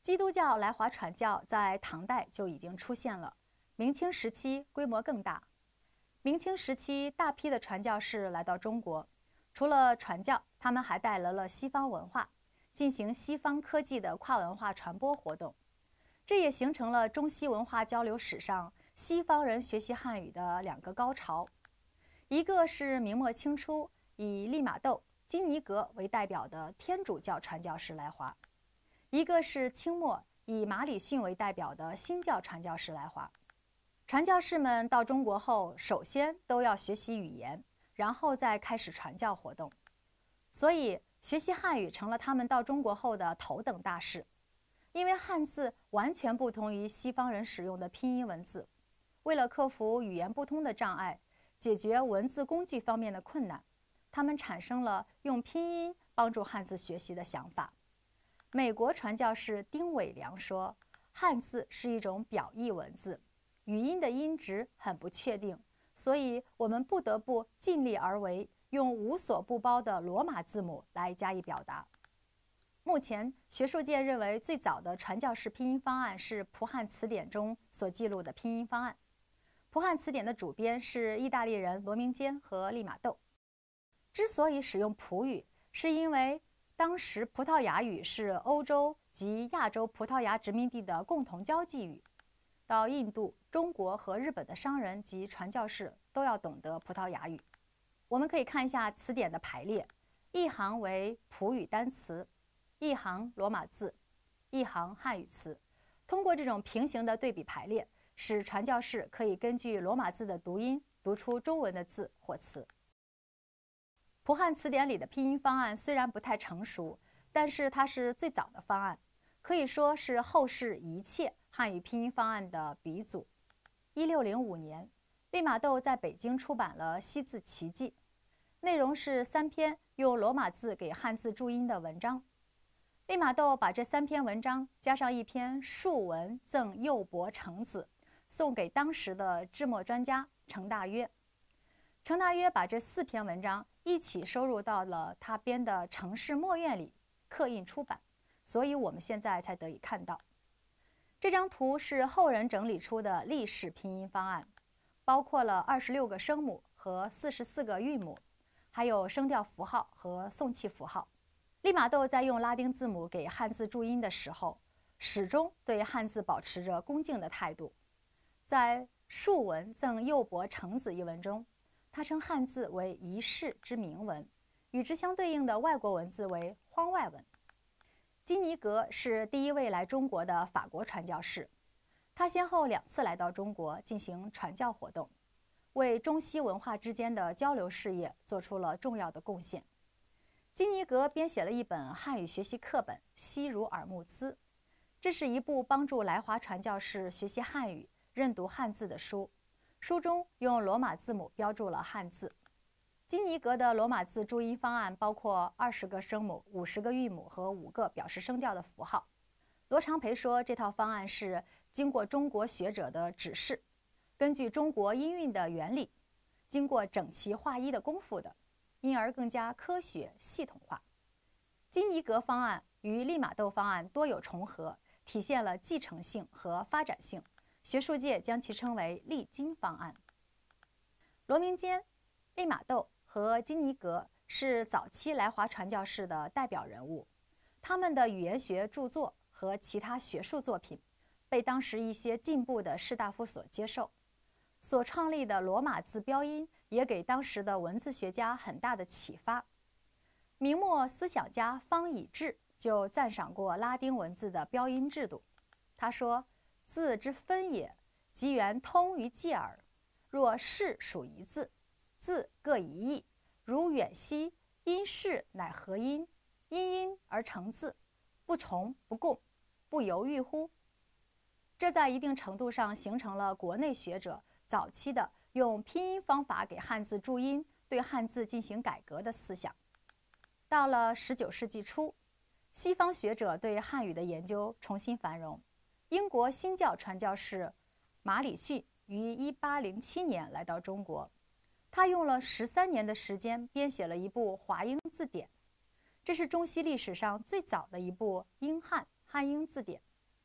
基督教来华传教在唐代就已经出现了，明清时期规模更大。明清时期，大批的传教士来到中国，除了传教，他们还带来了西方文化，进行西方科技的跨文化传播活动。这也形成了中西文化交流史上西方人学习汉语的两个高潮。一个是明末清初以利玛窦、金尼格为代表的天主教传教士来华，一个是清末以马礼逊为代表的新教传教士来华。传教士们到中国后，首先都要学习语言，然后再开始传教活动。所以，学习汉语成了他们到中国后的头等大事。因为汉字完全不同于西方人使用的拼音文字，为了克服语言不通的障碍，解决文字工具方面的困难，他们产生了用拼音帮助汉字学习的想法。美国传教士丁伟良说，汉字是一种表意文字，语音的音值很不确定，所以我们不得不尽力而为，用无所不包的罗马字母来加以表达。目前，学术界认为最早的传教士拼音方案是普汉词典中所记录的拼音方案。普汉词典的主编是意大利人罗明坚和利玛窦。之所以使用普语，是因为当时葡萄牙语是欧洲及亚洲葡萄牙殖民地的共同交际语。到印度、中国和日本的商人及传教士都要懂得葡萄牙语。我们可以看一下词典的排列，一行为普语单词，一行罗马字，一行汉语词。通过这种平行的对比排列，使传教士可以根据罗马字的读音读出中文的字或词。普汉词典里的拼音方案虽然不太成熟，但是它是最早的方案，可以说是后世一切汉语拼音方案的鼻祖。1605年，利玛窦在北京出版了《西字奇记》，内容是3篇用罗马字给汉字注音的文章。利玛窦把这3篇文章加上一篇述文赠右伯程子，送给当时的制墨专家程大约。程大约把这4篇文章一起收入到了他编的《程氏墨院》里，刻印出版，所以我们现在才得以看到。这张图是后人整理出的历史拼音方案，包括了26个声母和44个韵母，还有声调符号和送气符号。利玛窦在用拉丁字母给汉字注音的时候，始终对汉字保持着恭敬的态度。在《述文赠右伯程子》一文中，他称汉字为一世之名文，与之相对应的外国文字为荒外文。金尼格是第一位来中国的法国传教士，他先后2次来到中国进行传教活动，为中西文化之间的交流事业做出了重要的贡献。金尼格编写了一本汉语学习课本《西儒耳目兹》，这是一部帮助来华传教士学习汉语、认读汉字的书。书中用罗马字母标注了汉字。金尼格的罗马字注音方案包括20个声母、50个韵母和5个表示声调的符号。罗长培说，这套方案是经过中国学者的指示，根据中国音韵的原理，经过整齐划一的功夫的，因而更加科学系统化。金尼格方案与利玛窦方案多有重合，体现了继承性和发展性，学术界将其称为利金方案。罗明坚、利玛窦和金尼格是早期来华传教士的代表人物，他们的语言学著作和其他学术作品被当时一些进步的士大夫所接受，所创立的罗马字标音也给当时的文字学家很大的启发。明末思想家方以智就赞赏过拉丁文字的标音制度。他说：“字之分也，即原通于介耳。若是属一字，字各一义，如远兮，因是乃合音，因音而成字，不重不共，不犹豫乎？”这在一定程度上形成了国内学者早期的用拼音方法给汉字注音、对汉字进行改革的思想。到了19世纪初，西方学者对汉语的研究重新繁荣。英国新教传教士马礼逊于1807年来到中国，他用了13年的时间编写了一部华英字典，这是中西历史上最早的一部英汉汉英字典。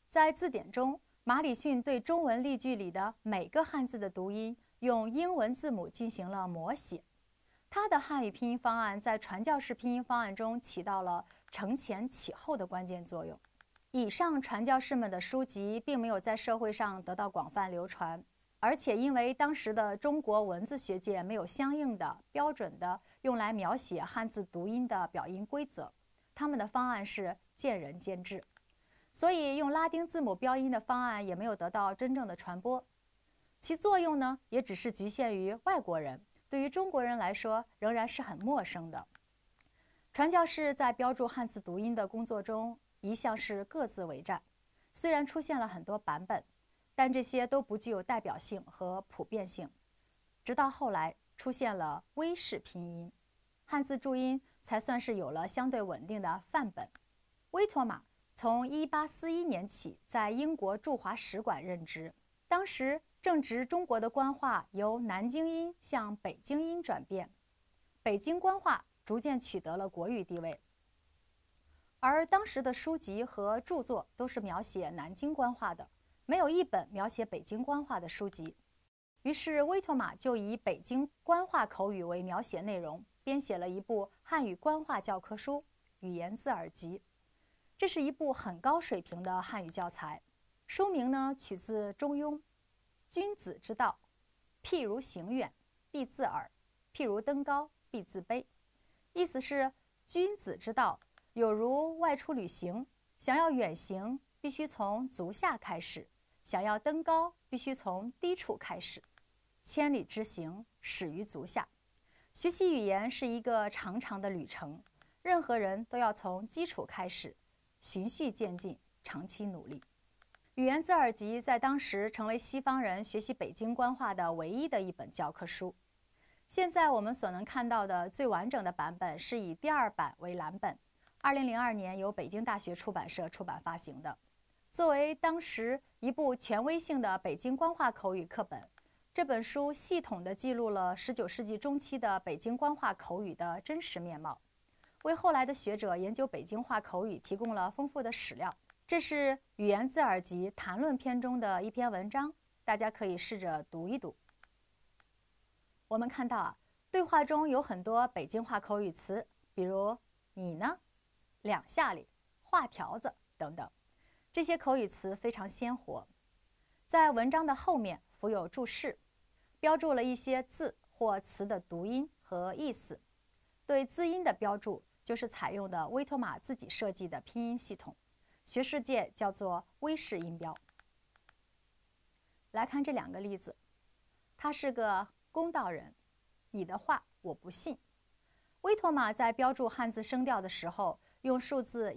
在字典中，马礼逊对中文例句里的每个汉字的读音用英文字母进行了摹写。他的汉语拼音方案在传教士拼音方案中起到了承前启后的关键作用。以上传教士们的书籍并没有在社会上得到广泛流传，而且因为当时的中国文字学界没有相应的标准的用来描写汉字读音的表音规则，他们的方案是见仁见智，所以用拉丁字母标音的方案也没有得到真正的传播。其作用呢，也只是局限于外国人，对于中国人来说仍然是很陌生的。传教士在标注汉字读音的工作中一向是各自为战，虽然出现了很多版本，但这些都不具有代表性和普遍性。直到后来出现了威氏拼音，汉字注音才算是有了相对稳定的范本。威妥玛从1841年起在英国驻华使馆任职，当时正值中国的官话由南京音向北京音转变，北京官话逐渐取得了国语地位，而当时的书籍和著作都是描写南京官话的，没有一本描写北京官话的书籍。于是威妥玛就以北京官话口语为描写内容，编写了一部汉语官话教科书《语言字耳集》。这是一部很高水平的汉语教材。书名呢取自《中庸》：君子之道，譬如行远，必自耳；譬如登高，必自卑。意思是，君子之道有如外出旅行，想要远行，必须从足下开始；想要登高，必须从低处开始。千里之行，始于足下。学习语言是一个长长的旅程，任何人都要从基础开始，循序渐进，长期努力。语言字耳集在当时成为西方人学习北京官话的唯一的一本教科书。现在我们所能看到的最完整的版本是以第2版为蓝本，2002年由北京大学出版社出版发行的。作为当时一部权威性的北京官话口语课本，这本书系统地记录了19世纪中期的北京官话口语的真实面貌，为后来的学者研究北京话口语提供了丰富的史料。这是《语言字耳集》谈论篇中的一篇文章，大家可以试着读一读。我们看到对话中有很多北京话口语词，比如你呢、两下里、画条子等等，这些口语词非常鲜活。在文章的后面附有注释，标注了一些字或词的读音和意思。对字音的标注就是采用的威妥玛自己设计的拼音系统，学术界叫做威氏音标。来看这2个例子，他是个公道人，你的话我不信。威妥玛在标注汉字声调的时候，用数字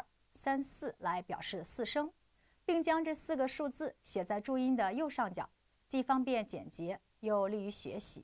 1、2、3、4来表示4声，并将这4个数字写在注音的右上角，既方便简洁，又利于学习。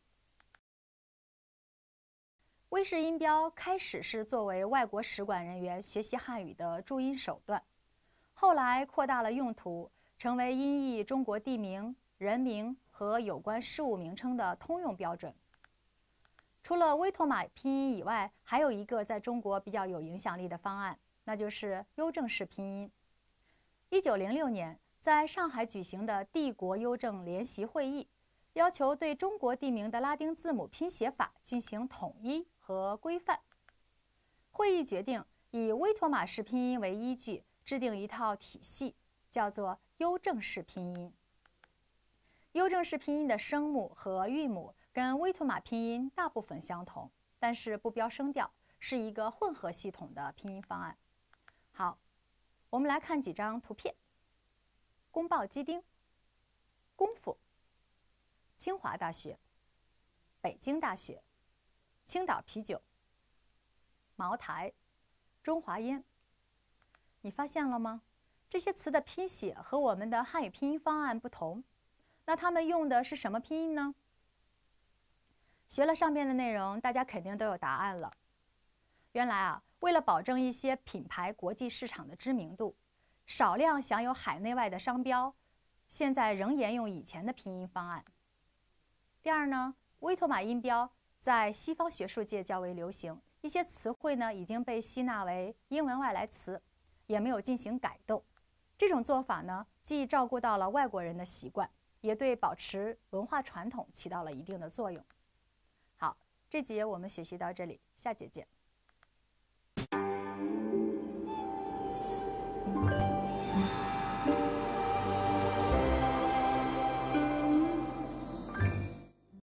威氏音标开始是作为外国使馆人员学习汉语的注音手段，后来扩大了用途，成为音译中国地名、人名和有关事物名称的通用标准。除了威妥玛拼音以外，还有一个在中国比较有影响力的方案，那就是邮政式拼音。1906年，在上海举行的帝国邮政联席会议，要求对中国地名的拉丁字母拼写法进行统一和规范。会议决定以威妥玛式拼音为依据，制定一套体系，叫做邮政式拼音。邮政式拼音的声母和韵母跟威妥玛拼音大部分相同，但是不标声调，是一个混合系统的拼音方案。好，我们来看几张图片。宫爆鸡丁、功夫、清华大学、北京大学、青岛啤酒、茅台、中华烟。你发现了吗？这些词的拼写和我们的汉语拼音方案不同。那他们用的是什么拼音呢？学了上面的内容，大家肯定都有答案了。原来为了保证一些品牌国际市场的知名度，少量享有海内外的商标，现在仍沿用以前的拼音方案。第二呢，威妥玛音标在西方学术界较为流行，一些词汇呢已经被吸纳为英文外来词，也没有进行改动。 这种做法呢，既照顾到了外国人的习惯，也对保持文化传统起到了一定的作用。好，这节我们学习到这里，下节见。